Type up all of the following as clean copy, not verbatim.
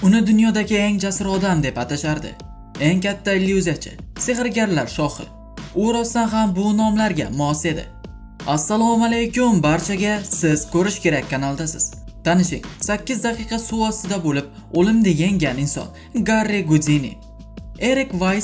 Uni dunyodagi eng jasur odam deb atashardi. Eng katta illyuziyachi, sehrgarlar shohi. U rostdan ham bu nomlarga mos edi. Assalomu alaykum barchaga, siz ko'rish kerak kanaldasiz. Tanishing, 8 daqiqa suv ostida bo'lib, o'limni yengan inson Garri Gudini. Erik Weiss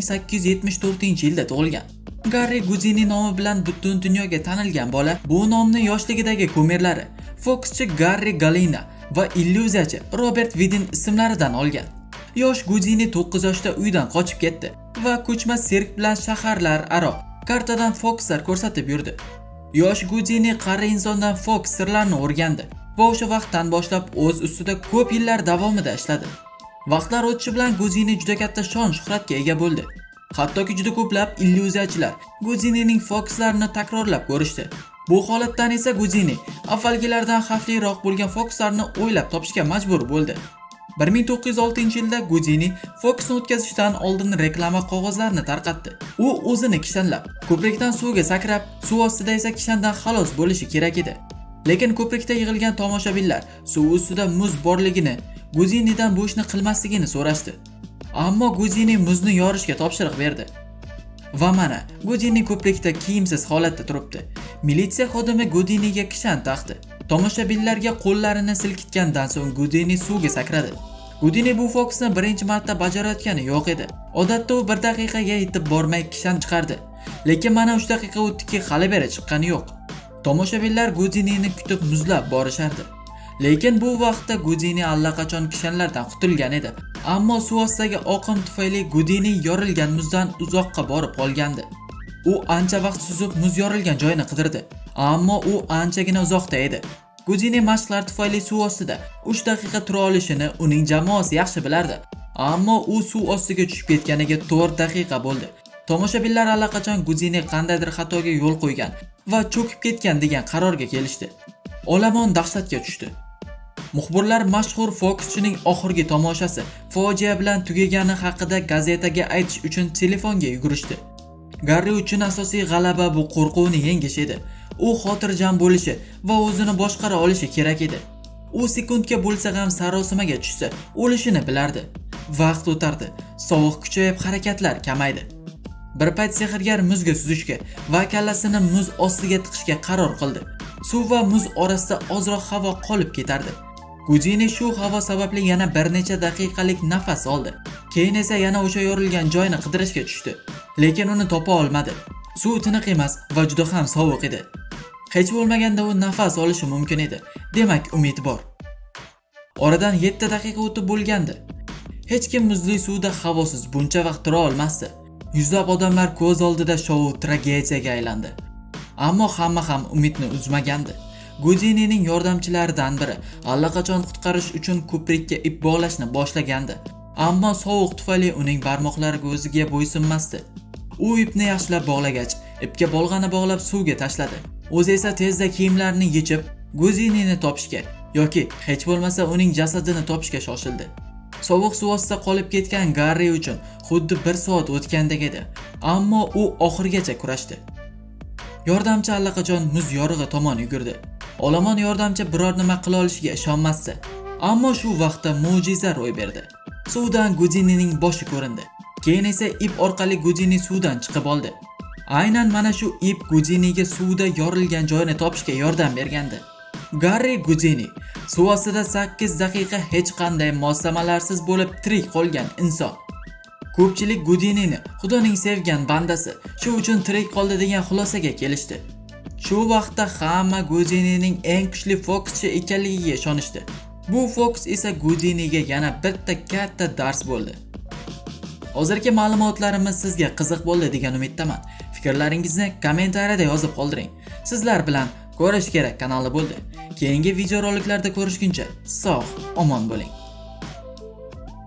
1874-yilda tug'ilgan. Garri Gudini nomi bilan butun dunyoga tanilgan bola, bu nomni yoshligidagi kumirlari fokuschi Garri Galina va illyuziyachi Robert Vidin ismlaridan olgan. Yosh Gudini 9 yoshda uydan qochib ketdi va ko'chma sirk bilan shaharlar aro kartadan fokuslar ko'rsatib yurdi. Yosh Gudini qari insondan fokus sirlarini o'rgandi va o'sha vaqtdan boshlab o'z ustida ko'p yillar davomida ishladi. Vaqtlar o'tishi bilan Gudini juda katta shon-shuhratga ega bo'ldi. Hattoki juda ko'plab illyuziyachilar Gudinining fokuslarini takrorlab ko'rishdi. Bu holatdan esa Gudini avvalgilardan xavfliroq bo'lgan fokuslarni o'ylab topishga majbur bo'ldi. 1906-yilda Gudini fokusni o'tkazishdan oldin reklama qog'ozlarini tarqatdi. U o'zini kishanlab, ko'prikdan suvga sakrab, suv ostida esa kishandan xalos bo'lishi kerak edi. Lekin ko'prikda yig'ilgan tomoshabinlar suv ustida muz borligini, Gudinidan bu ishni qilmasligini so'rashdi. Ammo Gudini muzni yorishga topshiriq berdi. Va mana, Gudini ko'prikda kiyimsiz holatda turibdi. Militsiya xodimi Gudiniga kishan taqdi. Tomoshabinlarga qo'llarini silkitgandan so'ng Gudini suvga sakradi. Gudini bu fokusni birinchi marta bajarayotgani yo'q edi. Odatda u 1 daqiqaga yetib bormay kishan chiqardi. Lekin mana 3 daqiqa o'tdiki, hali beri chiqqani yo'q. Tomoshabinlar Gudinini kutib muzlab borishardi. Lekin bu vaqtda Gudini allaqachon kishanlardan qutulgan edi. Ammo suv ostidagi oqim tufayli Gudini yorilgan muzdan uzoqqa borib qolgandi. U ancha vaqt suzib muz yorilgan joyini qidirdi. Ammo u anchagina uzoqda edi. Gudini mashqlar tufayli suv ostida 3 daqiqa tura olishini uning jamoasi yaxshi bilardi. Ammo u suv ostiga tushib ketganiga 4 daqiqa bo'ldi. Tomoshabinlar allaqachon Gudini qandaydir xatoga yo'l qo'ygan va cho'kib ketgan degan qarorga kelishdi. Olomon dahshatga tushdi. Muxbirlar mashhur fokuschining oxirgi tomoshasi fojia bilan tugagani haqida gazetaga aytish uchun telefonga yugurishdi. Garri uchun asosiy g'alaba bu qo'rquvni yengish edi. U xotirjam bo'lishi va o'zini boshqara olishi kerak edi. U sekundga bo'lsa ham sarosimaga tushsa, o'lishini bilardi. Vaqt o'tardi, sovuq kuchayib harakatlar kamaydi. Bir payt sehrgar muzga suzishga va kallasini muz ostiga tiqishga qaror qildi. Suv va muz orasida ozroq havo qolib ketardi. Gudini shu havo sababli yana bir necha daqiqalik nafas oldi. Keyin esa yana o'sha yorilgan joyni qidirishga tushdi. Lekin uni topa olmadi. Suv tiniq emas va juda ham sovuq edi. Hech bo'lmaganda u nafas olishi mumkin edi. Demak, umid bor. Oradan 7 daqiqa o'tib bo'lgandi. Hech kim muzli suvda havosiz buncha vaqt tura olmasdi. Yuzlab odamlar ko'z oldida shou tragediyaga aylandi. Ammo hamma ham umidni uzmagandi. Gudinining yordamchilaridan biri allaqachon qutqarish uchun ko'prikka ip bog'lashni boshlagandi. Ammo sovuq tufayli uning barmoqlari o'ziga bo'ysunmasdi. U ipni yaxshilab bog'lagach, ipga bolg'ani bog'lab suvga tashladi. O'zi esa tezda kiyimlarini yechib, Gudinini topishga yoki hech bo'lmasa uning jasadini topishga shoshildi. Sovuq suv ostida qolib ketgan Garri uchun xuddi 1 soat o'tgandek edi. Ammo u oxirigacha kurashdi. Yordamchi allaqachon muz yorig'i tomon yugurdi. Olomon yordamchi biror nima qila olishiga ishonmasdi. Ammo shu vaqtda mo'jiza ro'y berdi. Suvdan Gudinining boshi ko'rindi. Keyin esa ip orqali Gudini suvdan chiqib oldi. Aynan mana shu ip Gudiniga suvda yorilgan joyini topishga yordam bergandi. Garri Gudini suv ostida 8 daqiqa hech qanday moslamalarsiz bo'lib tirik qolgan inson. Ko'pchilik Gudinini Xudoning sevgan bandasi, shu uchun tirik qoldi degan xulosaga kelishdi. Shu vaqtda hamma Gudinining eng kuchli fokuschi ekanligiga ishonishdi. Bu fokus esa Gudiniga yana bitta katta dars bo'ldi. Hozirgi ma'lumotlarimiz sizga qiziq bo'ldi degan umiddaman. Fikrlaringizni kommentariyada yozib qoldiring. Sizlar bilan ko'rish kerak kanali bo'ldi. Keyingi videoroliklarda ko'rishguncha sog', omon bo'ling.